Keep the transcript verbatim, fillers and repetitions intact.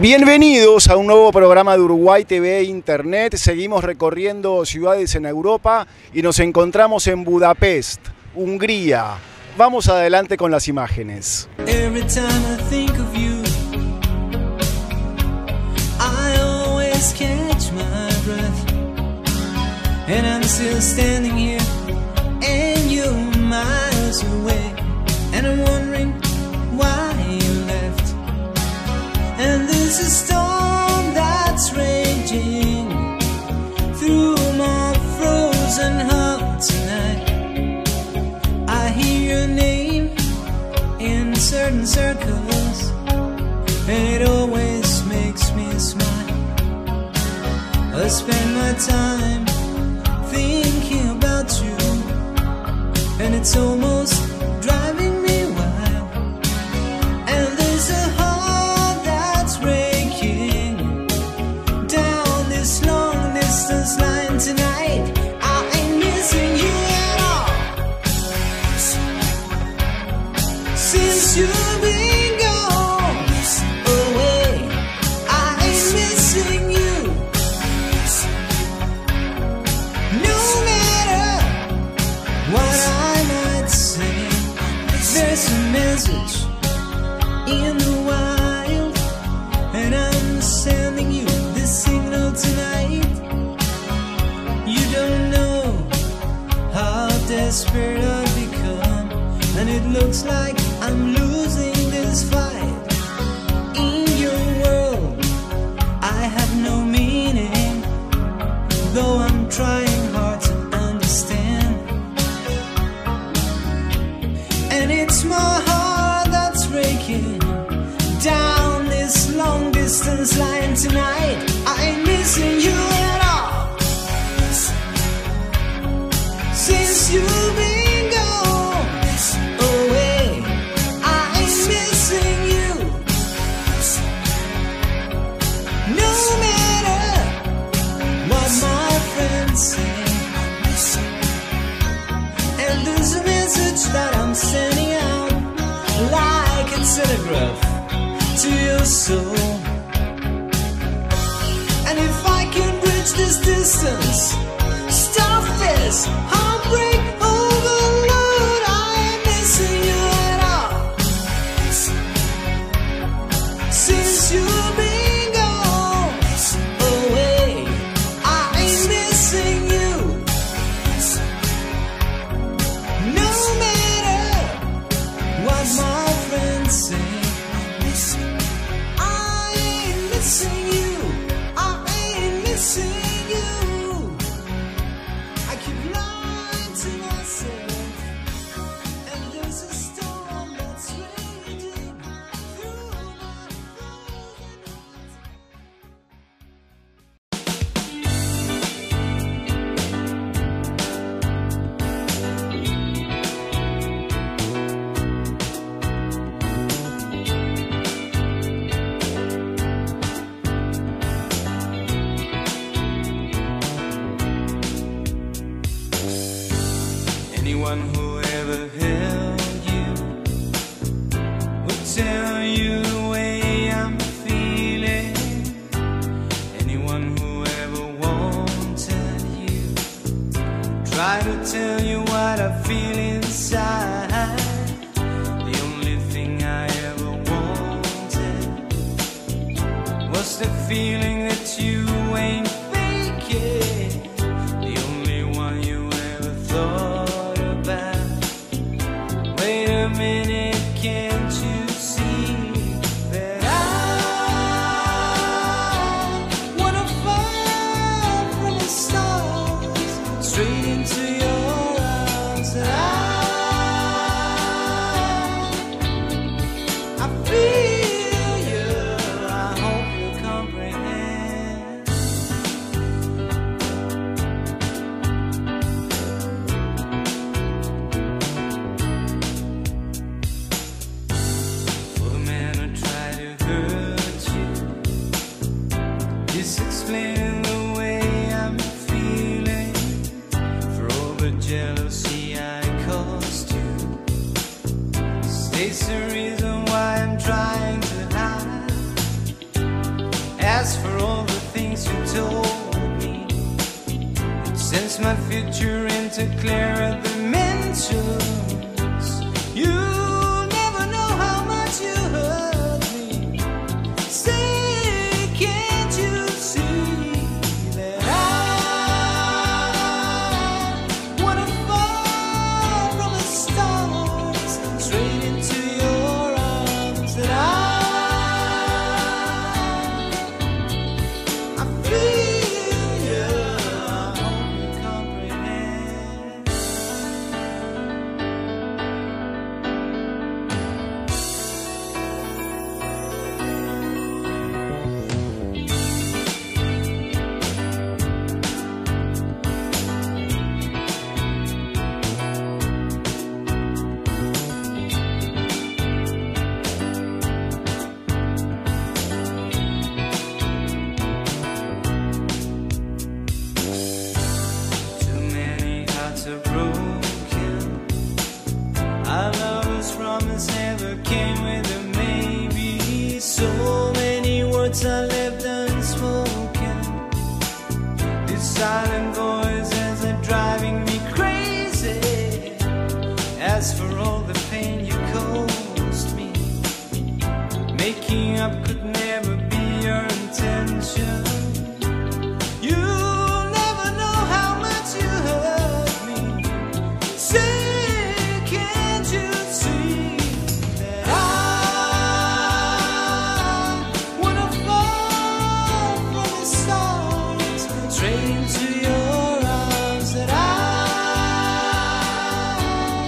Bienvenidos a un nuevo programa de Uruguay T V Internet. Seguimos recorriendo ciudades en Europa y nos encontramos en Budapest, Hungría. Vamos adelante con las imágenes. Every time I think of you, I always catch my breath, and I'm still standing here, and you're miles away, and I'm wondering why you left. And there's a storm that's raging through my frozen heart tonight. I hear your name in certain circles, and it always makes me smile. I spend my time thinking about you, and it's almost driving me wild. And there's a heart that's breaking down this long distance line tonight. I ain't missing you at all. Since you've been gone away, I ain't missing you. No matter what I might say, there's a message in the wild, and I'm sending you this signal tonight. You don't know how desperate I've become, and it looks like I'm losing this fight. In your world, I have no meaning, though I'm trying hard to understand. And it's my heart that's breaking down this long distance line tonight. I ain't missing you at all. Since you've been gone away, I ain't missing you. No matter what my friends say, and there's a message that I'm sending out like a telegraph to your soul. And if I can bridge this distance, stop this heartbreak overload, I ain't missing you at all. Since you've been gone away, I ain't missing you. No matter what my friends say, I ain't missing you. I ain't missing you. I keep lying to myself, and there's a storm that's raging through my frozen anyone who ever held you would tell you the way I'm feeling. Anyone who ever wanted you try to tell you what I feel inside. The only thing I ever wanted was the feeling that you ain't faking. The only one you ever thought about. Wait a minute, can't you see that I wanna fall from the stars straight into your arms? That I, I feel you, I hope you comprehend. For the man who tried to hurt you, just explaining the way I'm feeling. For all the jealousy I caused you, states the reason why I'm trying to hide. As for all the things you told me, it sends my future into clearer dimensions. You'll never know how much you hurt me. Say, can't you see that I wanna fall from the stars straight into your arms? That I I left unspoken. This silent voice as they're driving me crazy. As for all the pain you caused me, making up could